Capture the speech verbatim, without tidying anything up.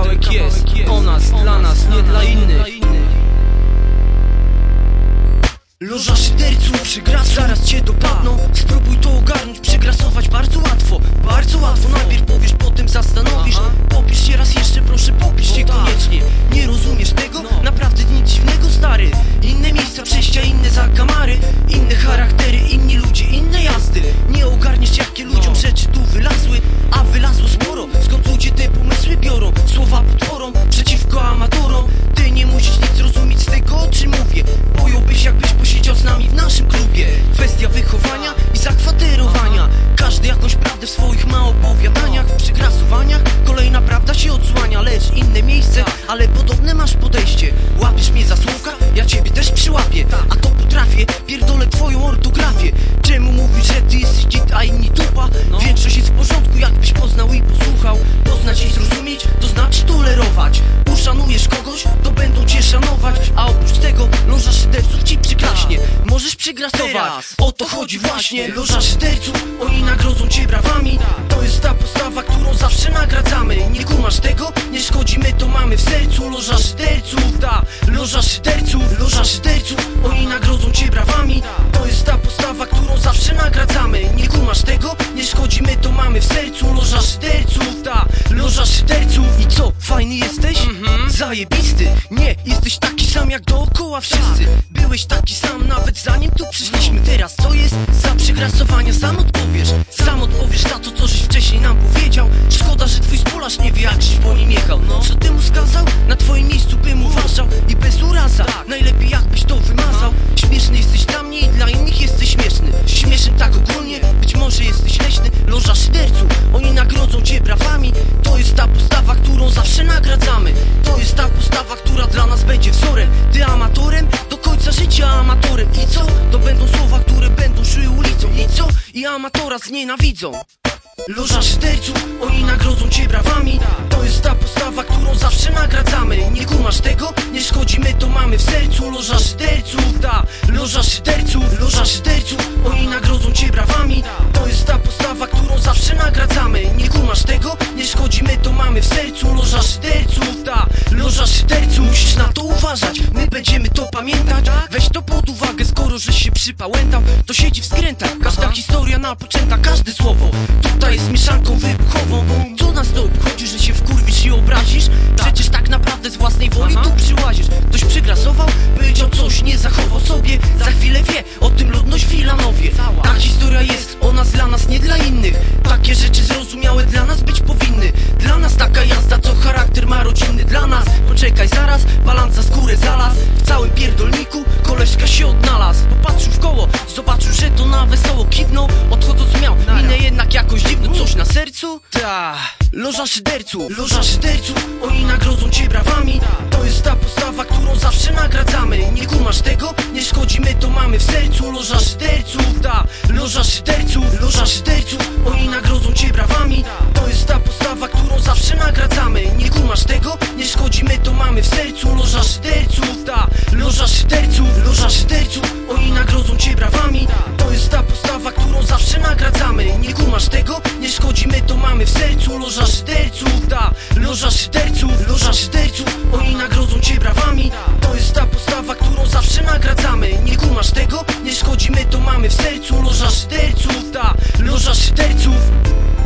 kawałek jest o nas, dla nas, nie dla innych. Loża szyderców, przygras, zaraz cię dopadną. Spróbuj to ogarnąć, przygrasować bardzo łatwo. Bardzo łatwo, najpierw powiesz, potem zastanowisz. Popisz się raz jeszcze, proszę popisz się koniecznie. Nie rozumiesz tego? Naprawdę nic dziwnego, stary. Inne miejsca przejścia, inne zakamary, inne charaktery, inni ludzie, inne jazdy. Nie ogarniesz, jakie ludziom rzeczy tu wylazły. A wylazło sporo, skąd ludzie te pomysły biorą. Słowa potworą, przeciwko amatorom. Ty nie musisz nic rozumieć z tego, o czym mówię. Pojąłbyś, jakbyś posiedział z nami w naszym klubie. Kwestia wychowania i zakwaterowania. Każdy jakąś prawdę w swoich ma opowiadaniach. W przygrasowaniach kolejna prawda się odsłania. Lecz inne miejsce, ale podobne masz podejście. Łapiesz mnie za słówka, ja ciebie też przyłapię. A to potrafię, pierdolę twoją ortografię. Czemu mówisz, że ty jesteś git, a inni tupa? Większość jest w porządku, jakbyś poznał i posłuchał. Poznać i zrozumieć, to znaczy tolerować. Uszanujesz kogoś, to będą cię szanować. A oprócz tego loża szyderców ci przyklaśnie. Możesz przygrasować, o to chodzi właśnie. Loża szyderców, oni nagrodzą cię brawami. To jest ta postawa, którą zawsze nagradzamy. Nie kumasz tego? Nie szkodzi, my to mamy w sercu. Loża szyderców, ta loża szyderców. Loża szyderców, oni nagrodzą cię brawami. To jest ta postawa, którą zawsze nagradzamy. Nie kumasz tego? Nie szkodzi, my to mamy w sercu. Loża szyderców, ta loża szyderców. I co, fajny jesteś? Mhm. Zajebisty. Nie, jesteś taki sam jak dookoła wszyscy. Byłeś taki sam nawet zanim tu przyszliśmy. Teraz co jest? Za przygrasowania sam odpowiesz. Sam odpowiesz na to, co żeś wcześniej nam powiedział. Szkoda, że twój spolarz nie wie, jak żeś po nim jechał. No, co ty mu skazał? Na twoim miejscu bym uważał. I bez uraza, najlepiej jakbyś to wymazał. Śmieszny jesteś dla mnie i dla innych jesteś śmieszny. Śmieszny tak ogólnie, być może jesteś leśny. Loża szyderców, oni nagrodzą cię brawami. To jest ta postawa, którą zawsze nagradzamy. To jest ta postawa, która dla nas będzie wzorem. Ty amatorem, do końca życia amatorem. I co? To będą słowa, które będą szły ulicą. I co? I amatora znienawidzą. Loża szyderców, oni nagrodzą cię brawami. To jest ta postawa, którą zawsze nagradzamy. Nie kumasz tego? Nie szkodzi, my to mamy w sercu. Loża szyderców, ta loża szyderców. Loża szyderców, oni nagrodzą cię brawami. To jest ta postawa, którą zawsze nagradzamy. Nie kumasz tego? Nie szkodzi, my to mamy w sercu. Loża szyderców, ta loża szyderców. Musisz na to uważać, my będziemy to pamiętać. Weź to pod uwagę, skoro żeś się przypałętał. To siedzi w skrętach, każda historia napoczęta, każde słowo tutaj jest mieszanką wybuchową. Co nas to obchodzi, że się wkurwisz i obrazisz? Przecież tak naprawdę z własnej woli tu przyłazisz. Ktoś przygrasował, powiedział coś, nie zachował sobie. Za chwilę wie o tym ludność w Wilanowie. Ta historia jest o nas, dla nas, nie dla innych. Takie rzeczy zrozumiałe dla nas być powinny. Dla nas taka jazda, co charakter ma rodzinny. Dla nas, poczekaj zaraz, balans za skórę zalazł. W całym pierdolniku koleżka się odnalazł. Popatrzył w koło, zobaczył, że to na wesoło kiwnął. Odchodząc miał minę jednak jakoś dziwną. Coś na sercu? Ta loża szyderców, loża szyderców, oni nagrodzą cię brawami. To jest ta postawa, którą zawsze nagradzamy. Nie kumasz tego? Nie szkodzi, my to mamy w sercu. Loża szyderców, ta loża szyderców. Loża szyderców, oni nagrodzą cię brawami. To jest ta postawa, którą zawsze nagradzamy. Nie kumasz tego? Nie szkodzi, my to mamy w sercu. Loża szyderców, ta loża szyderców. Loża szyderców, oni nagrodzą cię brawami. To jest ta postawa, którą zawsze nagradzamy. Nie kumasz tego? Nie szkodzi, my to mamy w sercu. Loża szyderców, ta loża szyderców. Loża szyderców, oni nagrodzą cię brawami. To jest ta postawa, którą zawsze nagradzamy. Nie kumasz tego? Nie szkodzi, my to mamy w sercu. Loża szyderców, ta loża szyderców.